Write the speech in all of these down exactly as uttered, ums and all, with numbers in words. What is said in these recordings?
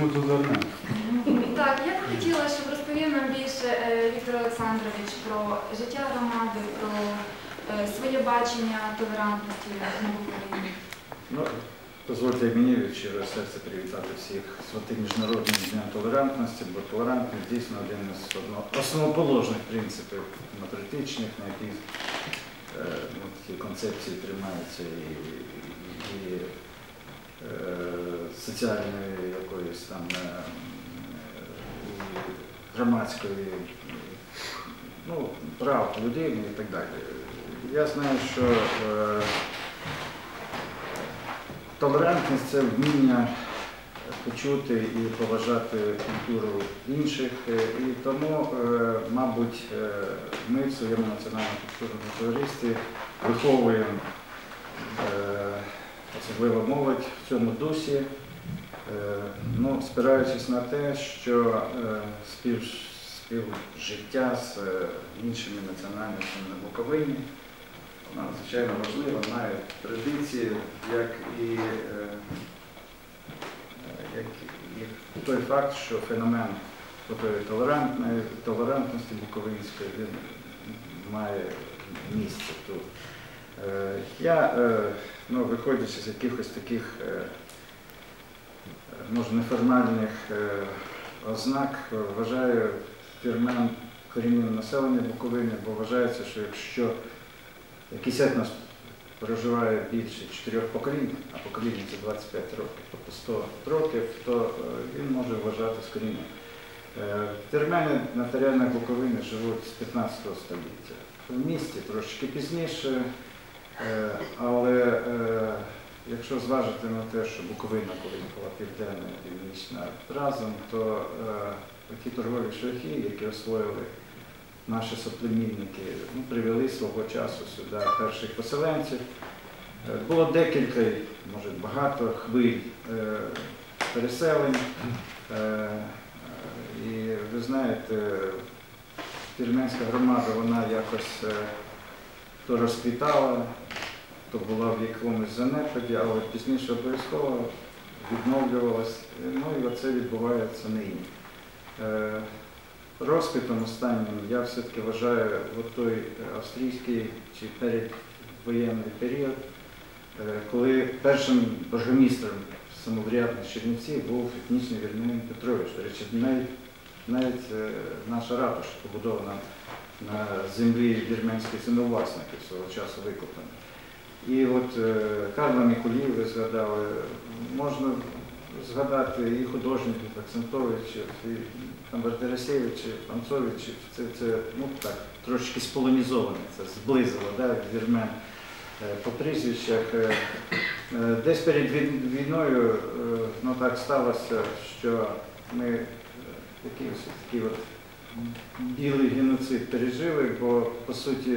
Так, я б хотіла, щоб розповів нам більше Віктор Олександрович про життя громади, про своє бачення толерантності на Україні. Ну, дозвольте мені від щирого серця привітати всіх з тим міжнародним днем толерантності, бо толерантність дійсно один із основоположних принципів демократичних, на яких е, ну, ті концепції тримаються і, і, і е, соціальної якоїсь там е, громадської, ну, прав людини і так далі. Я знаю, що е, толерантність – це вміння почути і поважати культуру інших, і тому, е, мабуть, е, ми в своєму національному культурному товаристві виховуємо е, особливо молодь в цьому дусі, е, ну, спираючись на те, що е, спів, співжиття з е, іншими національностями на Буковині вона надзвичайно важлива, має традиції, як і, е, як і той факт, що феномен толерантної, толерантності буковинської він має місце тут. Е, я, е, ну, виходячи з якихось таких, е, може, неформальних е, ознак, вважаю феномен корінним населення Буковини, бо вважається, що якщо якийсь етнос проживає більше чотирьох поколінь, а покоління це двадцять п'ять років, тобто сто років, то він може вважати з корінням. Термени на теренах Буковини живуть з п'ятнадцятого століття. В місті трошки пізніше, але якщо зважити на те, що Буковина, коли була південна і північна разом, то ті торгові шляхи, які освоїли наші соплемінники, ну, привели свого часу сюди перших поселенців. Було декілька, може багато хвиль е, переселень. Е, і ви знаєте, вірменська громада, вона якось е, то розквітала, то була в якомусь занепаді, але пізніше обов'язково відновлювалась. Ну і оце відбувається нині. Е, Розквітом останнім я все-таки вважаю от той австрійський чи передвоєнний період, коли першим бургомістром самоврядних Чернівців був етнічний Вірменин Петрович. До речі, навіть, навіть наша ратуша побудована на землі вірменських землевласників свого часу викуплена. І от Карла Мікулів ви згадали, можна згадати і художників, Акцентовичів, і Бартарасевичів, Панцовичів. Це, це ну, так, трошки сполонізоване, це зблизило, да, вірмен по прізвищах. Десь перед війною, ну, так сталося, що ми якийсь такий от білий геноцид пережили, бо, по суті,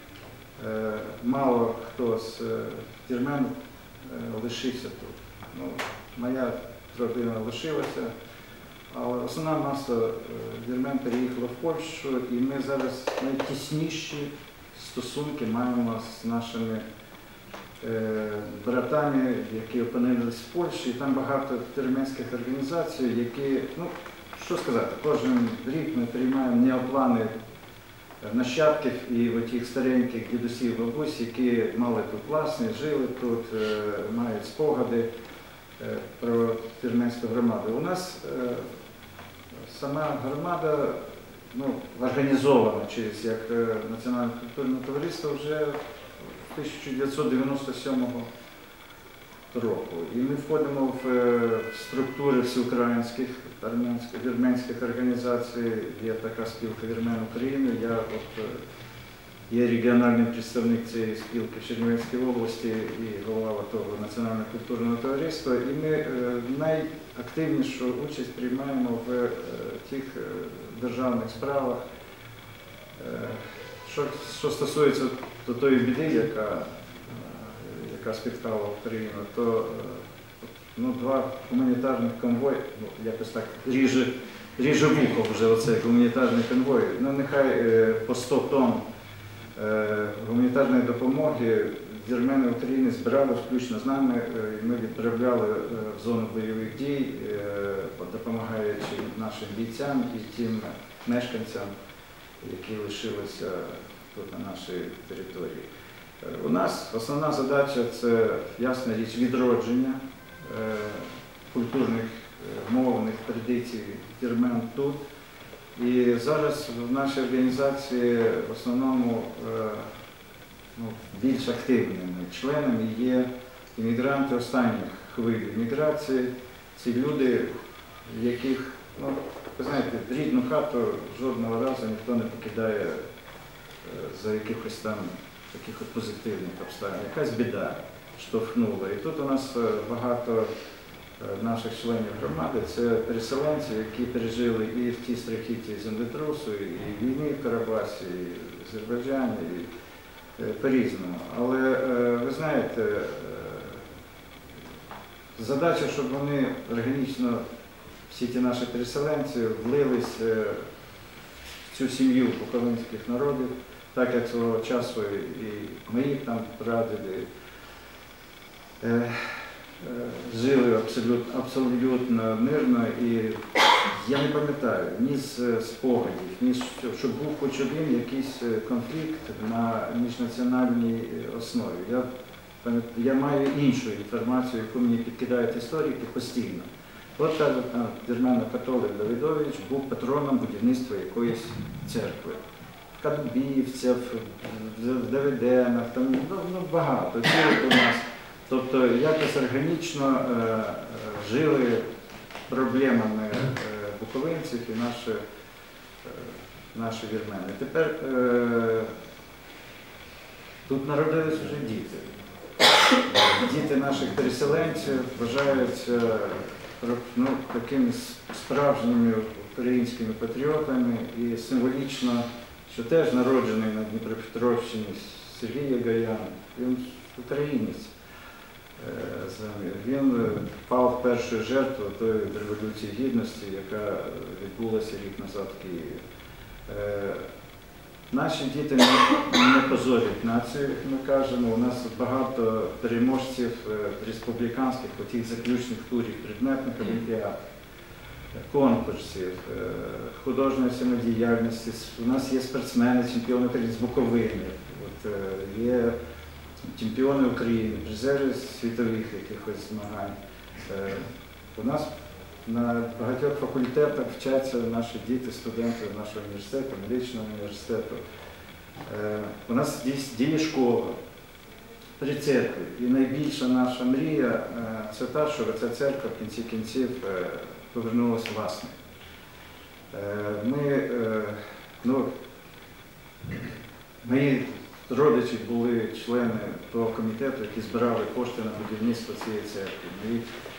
мало хто з вірмен лишився тут. Ну, моя родина лишилася, але основна маса вірмен переїхала в Польщу, і ми зараз найтісніші стосунки маємо з нашими е, братами, які опинились в Польщі. І там багато вірменських організацій, які, ну, що сказати, кожен рік ми приймаємо неоплани нащадків і отих стареньких дідусів, бабусь, які мали тут власність, жили тут, е, мають спогади про вірменську громаду. У нас е, сама громада, ну, організована через як Національне культурне товариство вже з тисяча дев'ятсот дев'яносто сьомого року. І ми входимо в, в структури всеукраїнських вірменських організацій. Є така спілка Вірмен України. Я от, є регіональний представник цієї спілки в Чернівецькій області і голова того Національного культурного товариства. І ми е, найактивнішу участь приймаємо в е, тих е, державних справах. Е, що, що стосується до тої біди, яка, е, яка спіткала Україну, то е, ну, два гуманітарних конвої, ну, якось так ріже, ріже вухо вже оцей гуманітарний конвой, ну нехай е, по сто тонн гуманітарної допомоги вірмени України збирали включно з нами, і ми відправляли в зону бойових дій нашим бійцям і тим мешканцям, які лишилися тут на нашій території. У нас основна задача – це, ясна річ, відродження е, культурних, е, мовних традицій вірмен тут. І зараз в нашій організації в основному е, ну, більш активними членами є іммігранти останніх хвиль міграції. Ці люди, яких, ну, ви знаєте, рідну хату жодного разу ніхто не покидає е, за якихось там таких от позитивних обставин. Якась біда штовхнула. І тут у нас багато наших членів громади – це переселенці, які пережили і в ті страхіття землетрусу, і війни в Карабасі, і в Азербайджані, і по-різному. Але ви знаєте, задача, щоб вони органічно, всі ті наші переселенці, влились в цю сім'ю буковинських народів, так як свого часу і мої там прадіди е, е, жили абсолютно, абсолютно мирно, і я не пам'ятаю ні з спогадів, ні з, щоб був хоч один якийсь конфлікт на міжнаціональній основі. Я, я маю іншу інформацію, яку мені підкидають історики постійно. От кажуть, вірмено-католик Давидович був патроном будівництва якоїсь церкви. В Кадубівцях, в Давиденах, там ну, ну, багато цілих у нас. Тобто якось органічно е, жили проблемами е, буковинців і наші, е, наші вірмени. Тепер е, тут народились вже діти. Діти наших переселенців вважаються ну, такими справжніми українськими патріотами і символічно, що теж народжений на Дніпропетровщині Сергій Ягаян, він українець. Він впав в першу жертву тої Революції Гідності, яка відбулася рік назад в Києві. Наші діти не, не позорять націю, як ми кажемо. У нас багато переможців республіканських, отих заключних турів, предметних олімпіад, конкурсів, художньої самодіяльності. У нас є спортсмени, чемпіони з Буковини, от, є чемпіони України, призери світових якихось змагань. У нас на багатьох факультетах вчаться наші діти, студенти нашого університету, медичного університету. У нас діє школа при церкві. І найбільша наша мрія – це та, що ця церква в кінці кінців повернулася власне. Ми, ну, мої родичі були члени того комітету, які збирали кошти на будівництво цієї церкви. Мої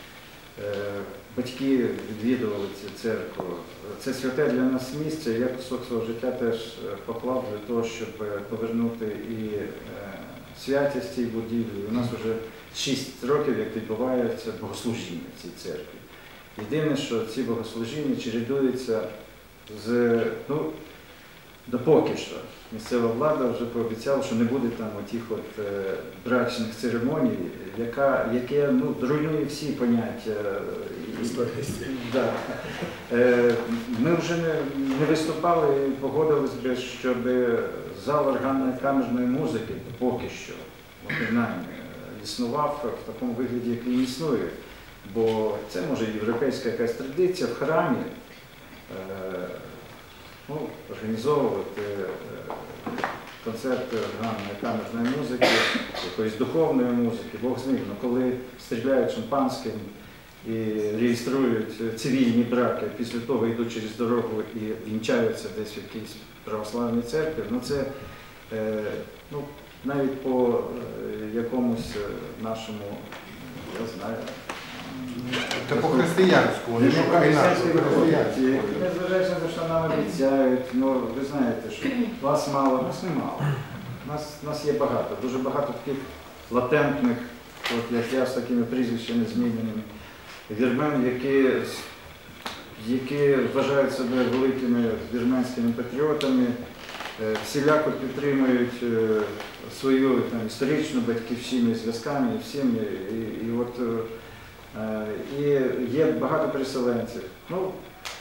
батьки відвідували цю церкву. Це святе для нас місце. Я кусок свого життя теж поклав для того, щоб повернути і святість цій будівлі. У нас вже шість років, як відбувається богослужіння в цій церкві. Єдине, що ці богослужіння чередуються з, ну, допоки що. Місцева влада вже пообіцяла, що не буде там отих от е, брачних церемоній, яка, яке ну, руйнує всі поняття. Да. Е, ми вже не, не виступали і погодились би, щоб зал органної камерної музики поки що, принаймні, існував в такому вигляді, як він існує. Бо це може європейська якась традиція в храмі. Е, Ну, організовувати концерти органної камерної музики, якоїсь духовної музики, Бог з ним. Ну, коли стріляють шампанським і реєструють цивільні браки, після того йдуть через дорогу і вінчаються десь в якійсь православній церкві, ну це ну, навіть по якомусь нашому, я знаю, Це по-християнському, не по-християнському. Незважаючи на те, що нам обіцяють, ну ви знаєте, що вас мало, нас немало. Нас, нас є багато, дуже багато таких латентних, от як я, з такими прізвищами зміненими, вірмен, які, які вважають себе великими вірменськими патріотами, всіляко підтримують свою там, історичну батьківщину зв'язками і всім. І, і, от, і є багато переселенців. Ну,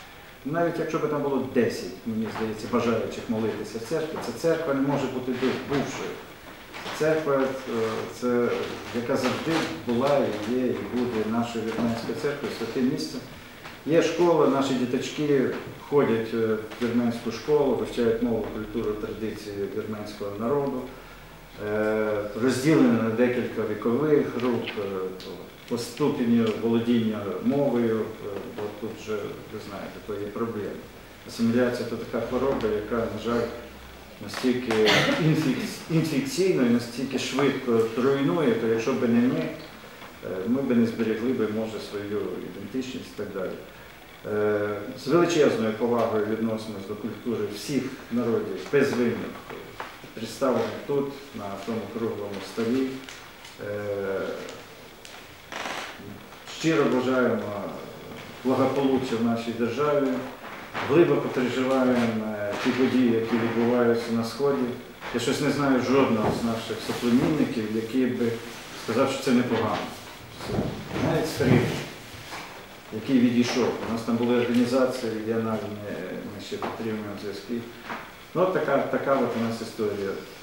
навіть якщо б там було десять, мені здається, бажаючих молитися в церкві, ця церква не може бути бувшою. Церква, е, це, яка завжди була, і є, і буде нашою вірменською церквою, святе місце. Є школа, наші діточки ходять в вірменську школу, вивчають мову, культуру, традиції вірменського народу, е, розділені на декілька вікових груп, е, по ступеню володіння мовою, е, бо тут вже, ви знаєте, то є проблема. Асиміляція – це така хвороба, яка, на жаль, настільки інфекційно і настільки швидко руйнує, то якщо б не ми, ми б не зберегли б, може, свою ідентичність і так далі. З величезною повагою відносимось до культури всіх народів, без винятку, представлених тут, на тому круглому столі. Щиро бажаємо благополуччя в нашій державі, глибоко переживаємо ті події, які відбуваються на Сході. Я щось не знаю жодного з наших соплемінників, який би сказав, що це непогано. Це навіть старий, який відійшов. У нас там були організації регіональні, ми ще підтримуємо зв'язки. Ну, така, така от у нас історія.